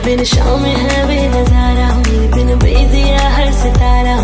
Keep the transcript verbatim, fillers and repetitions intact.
बिन शाम है बेनजारा, मेरे बिन बेजिया हर सितारा।